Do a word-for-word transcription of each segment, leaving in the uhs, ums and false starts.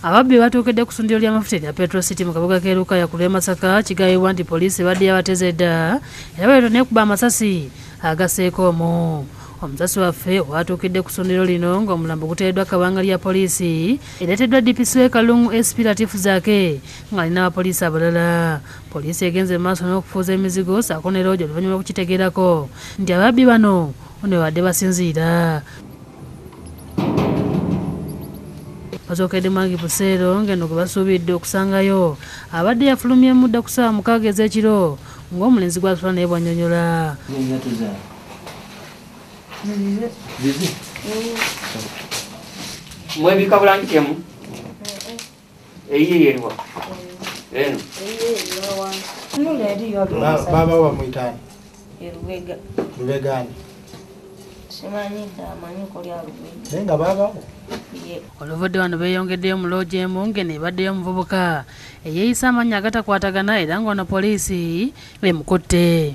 Ababbi batuukedde ku ssundiro ly'amafuta erya Petro City mu kabuga k'e Lukaya ku lw'e Masaka kigambibwa nti poliisi badde yabateze dda era baleeta n'ekuba amasasi agaseeko omwo. Omusasi waffe owatuukidde ku ssundiro lino ng'omulambo guteereddwa kabanga lya poliisi ereeteddwa D P C w'e Kalungu Esse Latifu Zaake ng'alina abapoliisi abalala. Poliisi egenze mu maaso n'okufuuza emizigo ssaako ne loogi oluvannyuma lw'okukitegeerako nti ababbi bano ne badde basinziira. Bazookedde Mangi Buseero ng'eno gwe basuubidde okusangayo abadde yafulumye mudda ku ssaawa mukaaga ez'ekiro ng'omulenzi gw'asula naye bw'annyonnyola. Mwebika bulangitemu eyiye yeriwa eno baba bamuyitani lubegani nenga babawo. Oluvudde wano beeyongeddeyo mu loogi emu ng'eno ebaddeyo omuvubuka eyeeyisa amannya agatakwatagana era ng'ono poliisi emukutte.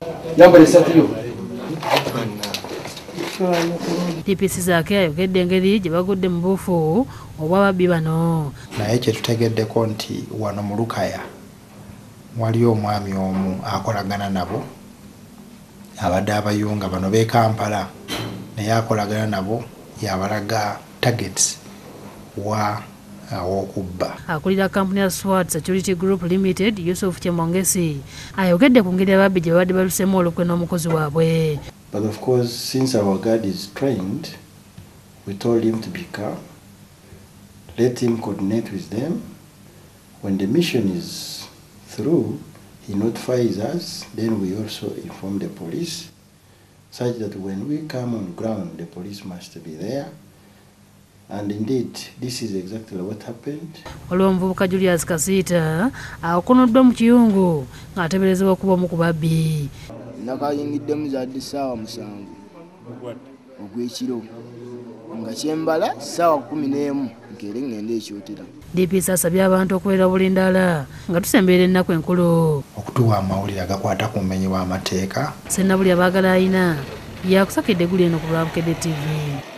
D P C Zaake ayogedde engeri gye bagudde mu buufu obw'ababbi bano. Naye kye tutegeddeko nti wano mu Lukaya waliyo omwami omu akolagana nabo abadde abayunga bano b'e Kampala naye akolagana nabo yabalaga targets wa aw'okubba. Akulira kampuni ya SWAT Security Group Limited Yusuf Kyemongesi ayogedde ku ngeri ababbi gye babadde balusemu olukwe n'omukozi waabwe. But of course, since our guard is trained, we told him to be calm, let him coordinate with them. When the mission is through, he notifies us, then we also inform the police, such that when we come on ground, the police must be there. And indeed, this is exactly what happened. Olw'omuvubuka Julius Kasiita akonoddwa mu kiyungu ng'ateeberezebwa okuba omu ku babbi. Nakayingiddemu zadde ssaawa musanvu ogw'ekiro nga kyembala ssaawa kumi n'emu nkeere ngende ekyotera. D P C asabye abantu okubeera bulindaala nga tusemberera ennaku enkulu. Okutuwa amawulire agakwata ku bumenyi bw'amateeka. Ssenabuli abaagala ayina yakusakidde guli eno ku lwa Bukedde T V.